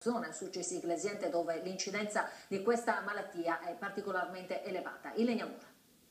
zona Sulcis Iglesiente dove l'incidenza di questa malattia è particolarmente elevata. Ilenia Mura.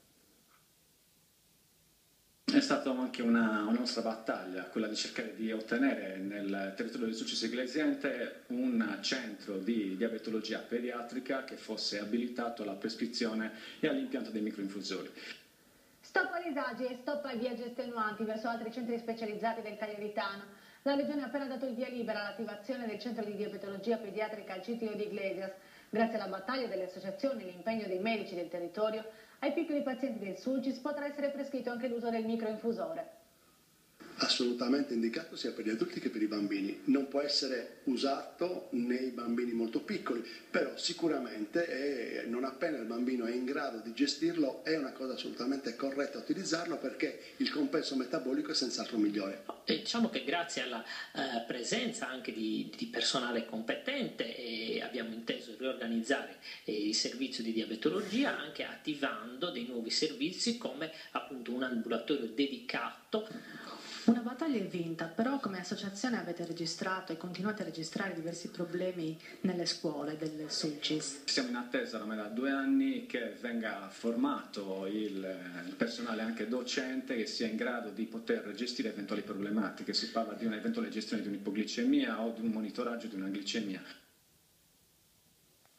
È stata anche una nostra battaglia, quella di cercare di ottenere nel territorio di Sulcis Iglesiente un centro di diabetologia pediatrica che fosse abilitato alla prescrizione e all'impianto dei microinfusori. Stop ai disagi e stop ai viaggi estenuanti verso altri centri specializzati del Cagliaritano. La Regione ha appena dato il via libera all'attivazione del centro di diabetologia pediatrica al CTO di Iglesias. Grazie alla battaglia delle associazioni e all'impegno dei medici del territorio, ai piccoli pazienti del Sulcis potrà essere prescritto anche l'uso del microinfusore. Assolutamente indicato sia per gli adulti che per i bambini. Non può essere usato nei bambini molto piccoli, però sicuramente non appena il bambino è in grado di gestirlo è una cosa assolutamente corretta utilizzarlo, perché il compenso metabolico è senz'altro migliore. Diciamo che grazie alla presenza anche di personale competente abbiamo inteso riorganizzare il servizio di diabetologia, anche attivando dei nuovi servizi come appunto un ambulatorio dedicato. Una battaglia è vinta, però come associazione avete registrato e continuate a registrare diversi problemi nelle scuole del Sulcis. Siamo in attesa ormai da 2 anni che venga formato il personale anche docente che sia in grado di poter gestire eventuali problematiche. Si parla di un'eventuale gestione di un'ipoglicemia o di un monitoraggio di una glicemia.